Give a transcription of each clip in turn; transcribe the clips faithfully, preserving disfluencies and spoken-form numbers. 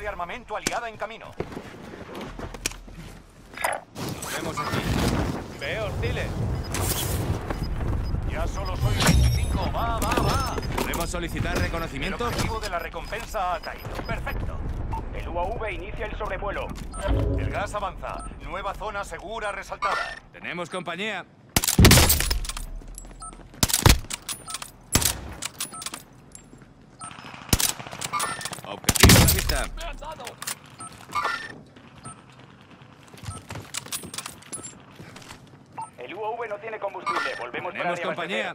de armamento aliada en camino. Nos vemos aquí. Veo hostiles. Ya solo soy veinticinco. Va, va, va. ¿Podemos solicitar El reconocimiento? objetivo de la recompensa ha caído. Perfecto. El U A V inicia el sobrevuelo. El gas avanza. Nueva zona segura resaltada. Tenemos compañía. Objetivo a la vista. El U A V no tiene combustible. Volvemos para Tenemos compañía.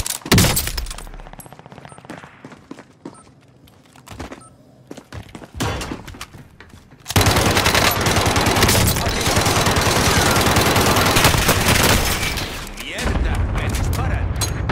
¡Mierda! ¡Me disparan!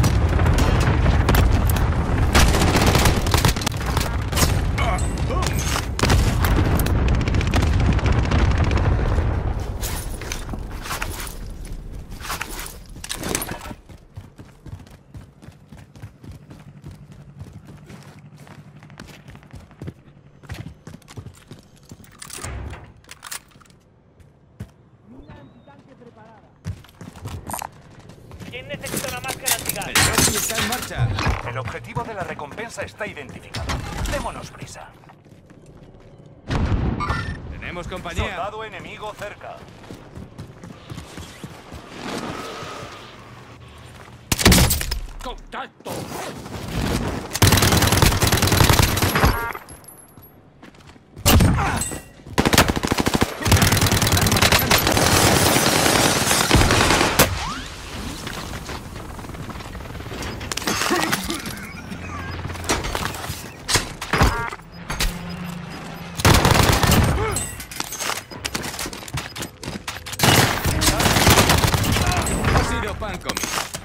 ¿Quién necesita una máscara El antigas? Rocky está en marcha. El objetivo de la recompensa está identificado. Démonos prisa. Tenemos compañía. Soldado enemigo cerca. ¡Contacto! Ha sido pan comido.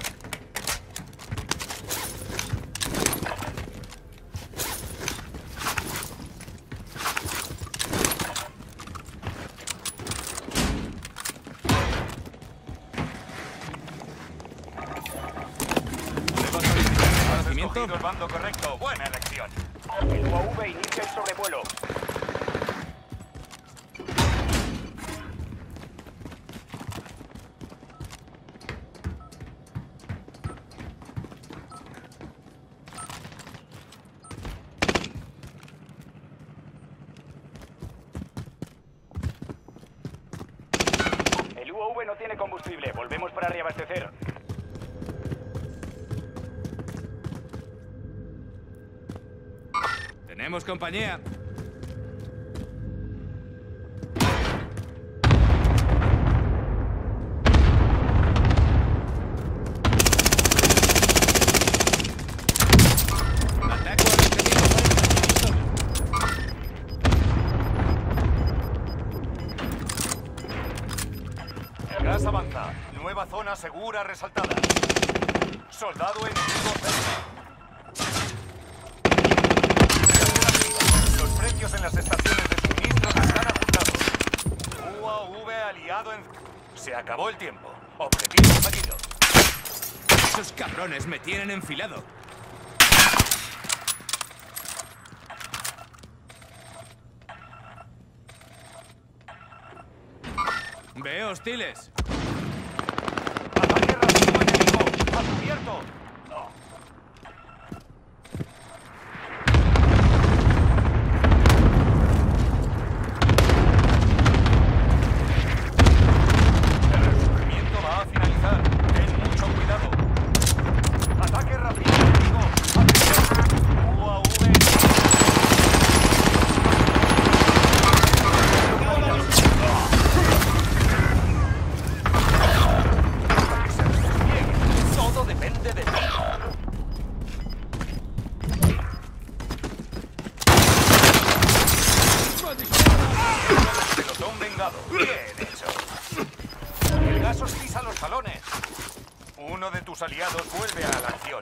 ¿Podemos solicitar Has reconocimiento? escogido el bando correcto. Buena elección. El U A V inicia el sobrevuelo. El U A V no tiene combustible. Volvemos para reabastecer. Tenemos compañía. Ataco al objetivo. El gas avanza. Nueva zona segura resaltada. Soldado enemigo cerca. Los precios en las estaciones de suministro están ajustados. U A V aliado en... Se acabó el tiempo. Objetivo fallido. Esos cabrones me tienen enfilado. Veo hostiles. Ataque rápido enemigo. ¡A cubierto! No. El resurgimiento va a finalizar. Ten mucho cuidado. Ataque rápido enemigo. ¡A cubierto! U A V. Hasta que se despliegue. Todo depende de ti. Pelotón vengado. Bien hecho. El gas os pisa los talones. Uno de tus aliados vuelve a la acción.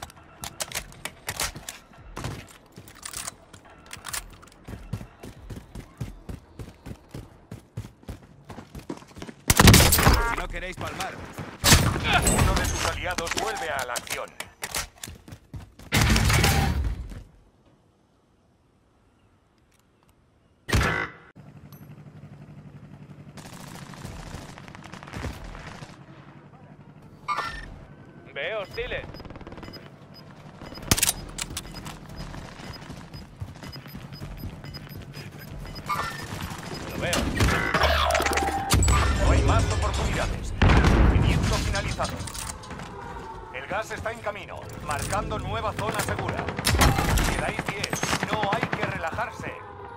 Si no queréis palmar. Uno de tus aliados vuelve a la acción. hostiles. Lo veo. No hay más oportunidades. Movimiento finalizado. El gas está en camino, marcando nueva zona segura. Quedáis diez. No hay que relajarse.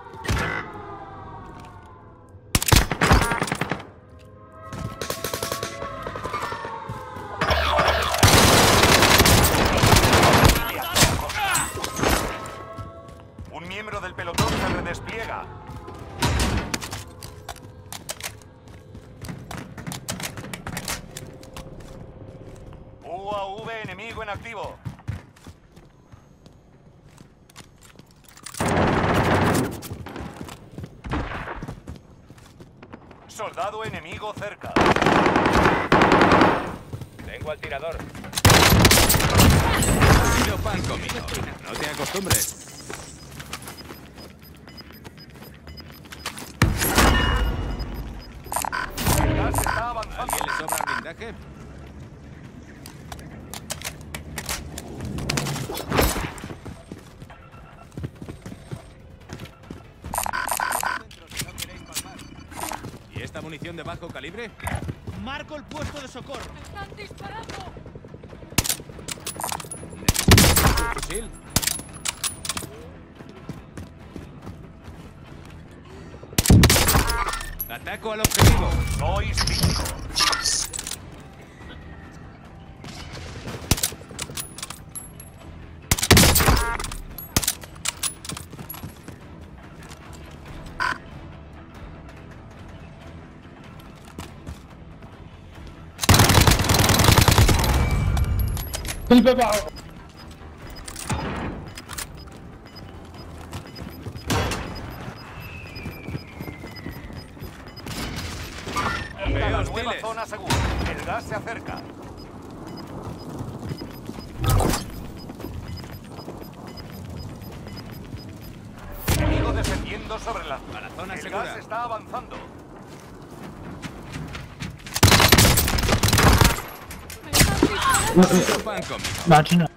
Un miembro del pelotón se redespliega. U A V enemigo en activo. Soldado enemigo cerca. Tengo al tirador. Yo pan comido. No te acostumbres. El gas está ¿A avanzando. alguien le sobra blindaje? ¿Y esta munición de bajo calibre? Marco el puesto de socorro. ¡Están disparando! ¿Necesitas un fusil? Ataco al objetivo. Sois cinco. Llega Veo la nueva hostiles. zona segura. El gas se acerca. Enemigo descendiendo sobre la A la zona El segura. gas está avanzando. ¡Me están disparando! Yo pan comido. Máquina.